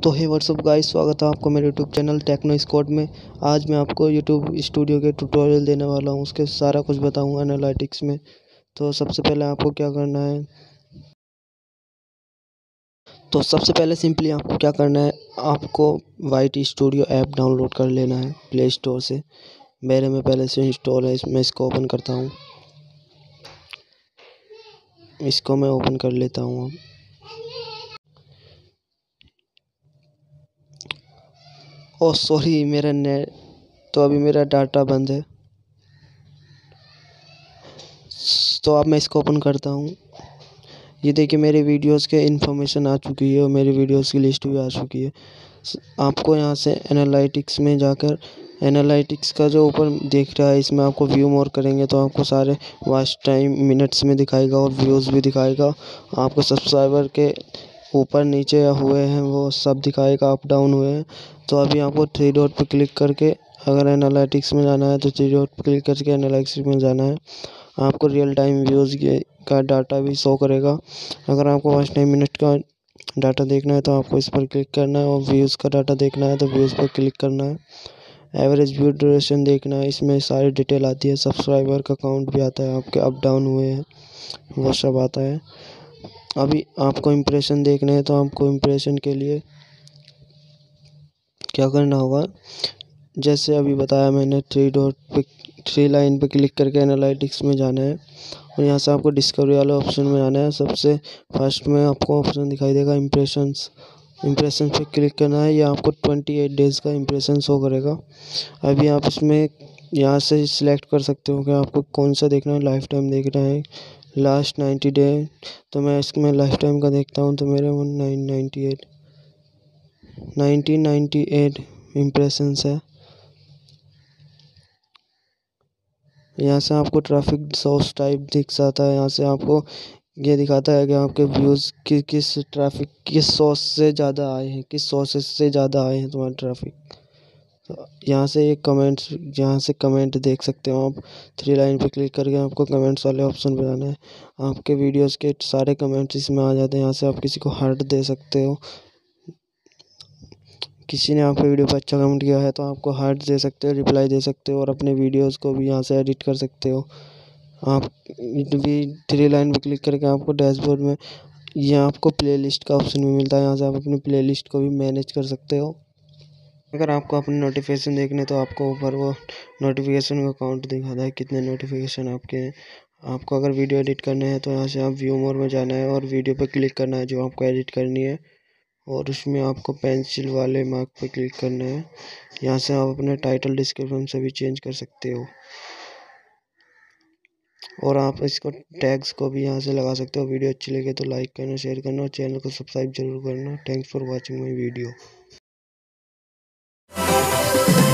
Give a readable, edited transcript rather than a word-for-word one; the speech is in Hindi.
तो हे व्हाट्सअप गाइस, स्वागत है आपको मेरे यूट्यूब चैनल टेक्नो स्क्वाड में। आज मैं आपको यूट्यूब स्टूडियो के ट्यूटोरियल देने वाला हूं, उसके सारा कुछ बताऊंगा एनालिटिक्स में। तो सबसे पहले आपको क्या करना है, तो सबसे पहले सिंपली आपको क्या करना है, आपको वाइट स्टूडियो ऐप डाउनलोड कर लेना है प्ले स्टोर से। मेरे में पहले से इंस्टॉल है, इसमें इसको ओपन करता हूँ। इसको मैं ओपन कर लेता हूँ। ओह सॉरी, मेरा नेट तो अभी मेरा डाटा बंद है, तो अब मैं इसको ओपन करता हूँ। ये देखिए मेरे वीडियोस के इन्फॉर्मेशन आ चुकी है और मेरी वीडियोस की लिस्ट भी आ चुकी है। आपको यहाँ से एनालिटिक्स में जाकर एनालिटिक्स का जो ऊपर देख रहा है, इसमें आपको व्यू मोर करेंगे तो आपको सारे वॉच टाइम मिनट्स में दिखाएगा और व्यूज़ भी दिखाएगा। आपको सब्सक्राइबर के ऊपर नीचे हुए हैं वो सब दिखाएगा, अप डाउन हुए हैं। तो अभी आपको थ्री डॉट पर क्लिक करके अगर एनालिटिक्स में जाना है तो थ्री डॉट पर क्लिक करके एनालिटिक्स में जाना है। आपको रियल टाइम व्यूज़ का डाटा भी शो करेगा। अगर आपको वॉच टाइम मिनट का डाटा देखना है तो आपको इस पर क्लिक करना है, और व्यूज़ का डाटा देखना है तो व्यूज़ पर क्लिक करना है। एवरेज व्यू ड्यूरेशन देखना है, इसमें सारी डिटेल आती है। सब्सक्राइबर का काउंट भी आता है, आपके अप डाउन हुए हैं वो सब आता है। अभी आपको इम्प्रेशन देखने हैं तो आपको इम्प्रेशन के लिए क्या करना होगा, जैसे अभी बताया मैंने, थ्री लाइन पे क्लिक करके एनालिटिक्स में जाना है और यहाँ से आपको डिस्कवरी वाले ऑप्शन में आना है। सबसे फर्स्ट में आपको ऑप्शन दिखाई देगा इम्प्रेशन पे क्लिक करना है। ये आपको 28 डेज़ का इम्प्रेशन शो करेगा। अभी आप इसमें यहाँ से सिलेक्ट कर सकते हो कि आपको कौन सा देखना है, लाइफ टाइम देखना है, लास्ट 90 डे। तो मैं इसमें लाइफ टाइम का देखता हूँ, तो मेरे 1998 इम्प्रेशंस है। यहाँ से आपको ट्रैफिक सोर्स टाइप दिख जाता है। यहाँ से आपको ये दिखाता है कि आपके व्यूज़ किस सोर्स से ज़्यादा आए हैं, किस सोर्सेस से ज़्यादा आए हैं तुम्हारे ट्रैफिक। तो यहाँ से कमेंट देख सकते हो आप। थ्री लाइन पे क्लिक करके आपको कमेंट्स वाले ऑप्शन पे जाना है। आपके वीडियोस के सारे कमेंट्स इसमें आ जाते हैं। यहाँ से आप किसी को हार्ट दे सकते हो। किसी ने आपके वीडियो पर अच्छा कमेंट किया है तो आपको हार्ट दे सकते हो, रिप्लाई दे सकते हो, और अपने वीडियोस को भी यहाँ से एडिट कर सकते हो। आप भी थ्री लाइन पे क्लिक करके आपको डैशबोर्ड में यहाँ आपको प्लेलिस्ट का ऑप्शन भी मिलता है। यहाँ से आप अपनी प्लेलिस्ट को भी मैनेज कर सकते हो। अगर आपको अपने नोटिफिकेशन देखने तो आपको ऊपर वो नोटिफिकेशन का काउंट दिखाता है, कितने नोटिफिकेशन आपके हैं। आपको अगर वीडियो एडिट करने हैं तो यहाँ से आप व्यू मोर में जाना है और वीडियो पर क्लिक करना है जो आपको एडिट करनी है, और उसमें आपको पेंसिल वाले मार्क पर क्लिक करना है। यहाँ से आप अपने टाइटल डिस्क्रिप्शन से भी चेंज कर सकते हो, और आप इसको टैग्स को भी यहाँ से लगा सकते हो। वीडियो अच्छी लगे तो लाइक करना, शेयर करना और चैनल को सब्सक्राइब जरूर करना। Thanks for watching my video.